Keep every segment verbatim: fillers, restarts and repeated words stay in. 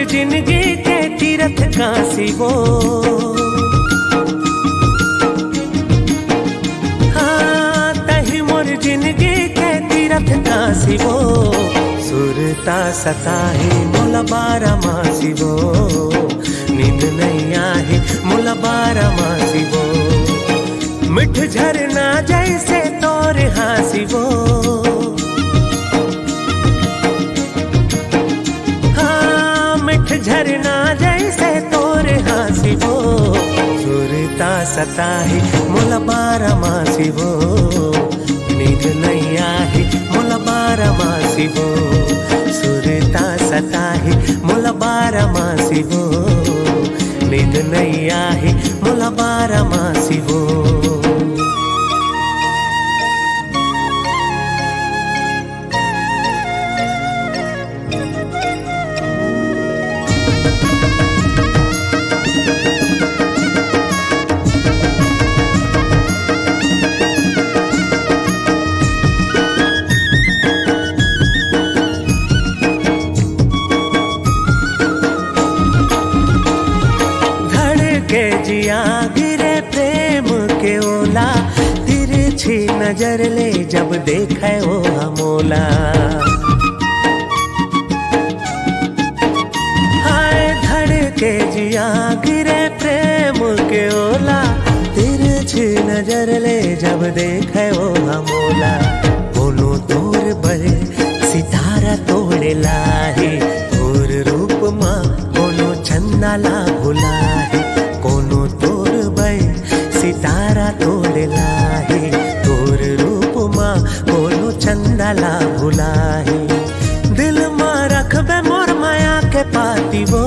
जिंदगी के तीरथ का सिवो, हाँ तही मोर जिंदगी के तीरथ का सिवो। सुरता सताही मोला बारा मासिवो, नींद नहीं आही मोला बारा मासिवो। मिठ झरना जैसे तोरे हासिवो, हाँ मिठ झरना जैसे तोरे हासिवो। सुरता सताही मोला बारा मासिवो, नींद नहीं आही मोला बारा मासिवो। सुरता सताही मोला बारा मासिवो, नींद नहीं आही मोला बारा मासिवो। के जिया गिरे प्रेम के ओला, तिरछी नजर ले जब देखे ओ हमोला। हाय धड़के जिया गिरे प्रेम के ओला, तिरछी नजर ले जब देखे ओ हमोला। कोनो तोर बड़े सितारा तोड़े लाही, तोर रूप माँ कोनो चंदा ला भुलाही। कोनो तोर बय सितारा तोड़ लाही, तोर रूप माँ कोनो चंदा ला भुलाही। दिल माँ रखबे मोर माया के पातिवो,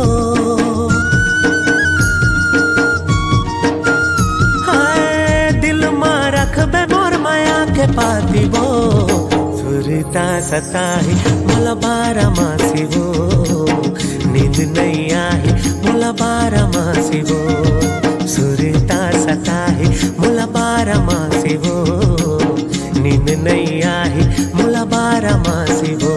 हाय दिल माँ रखबे मोर माया के पातिवो। सुरता सताही मोला बारा मासिवो, नींद नहीं आही मोला बारा मासिवो। सुरता सताही मोला बारा मासिवो, नींद नहीं आही मोला बारा मासिवो।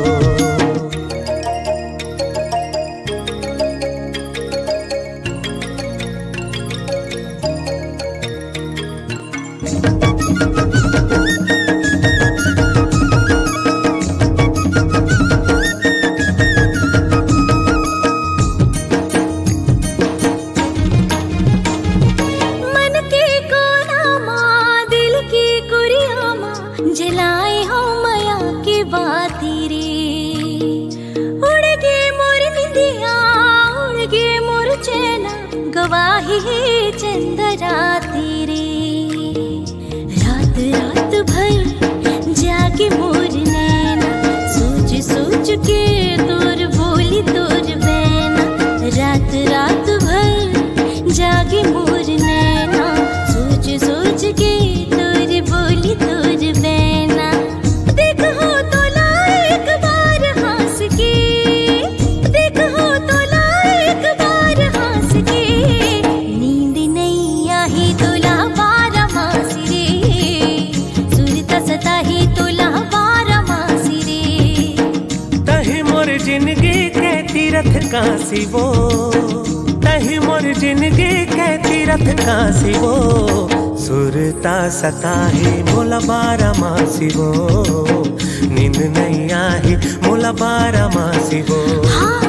जलाए हो माया की बाती रे, उड़ गे मोर निंदिया उड़ गे मोर चैना, गवाही है चंद राती रे। रात रात भर जागे मोर नैना, सोच सोच के तोर बोली तोर बैना। रात रात भर जागे मोर नैना, सोच सोच के तोर बोली तोर बैना। देखो तो ला एक बार हंस के, देखो तो ला एक बार हंस के। नींद नहीं आही तोला बारा मासी रे, सुरता सताही तोला बारा मासी रे। तही मोर जिंदगी के तीरथ का सिवो, तही मोर जिंदगी के तीरथ का सिवो। सुरता सताही मोला बारा मासिवो, नींद नहीं आही मोला बारा मासिवो।